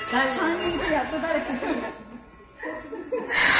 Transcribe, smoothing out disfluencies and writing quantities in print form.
3人でやっと誰か来る。